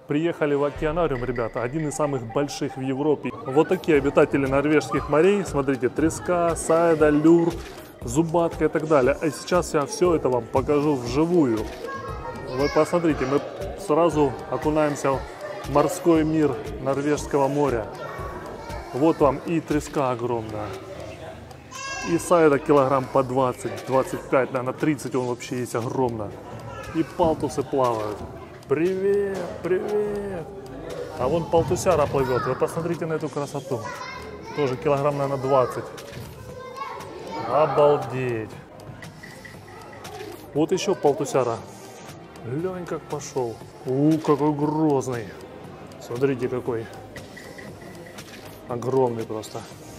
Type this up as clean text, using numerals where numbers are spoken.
Приехали в океанариум, ребята, один из самых больших в Европе. Вот такие обитатели норвежских морей. Смотрите, треска, сайда, люр, зубатка и так далее. А сейчас я все это вам покажу вживую. Вы посмотрите, мы сразу окунаемся в морской мир Норвежского моря. Вот вам и треска огромная, и сайда килограмм по 20, 25, наверное, 30 он вообще есть огромно. И палтусы плавают. Привет, привет! А вон палтусяра плывет, вы посмотрите на эту красоту. Тоже килограмм, наверное, 20. Обалдеть! Вот еще палтусяра. Глянь, как пошел. Какой грозный. Смотрите, какой. Огромный просто.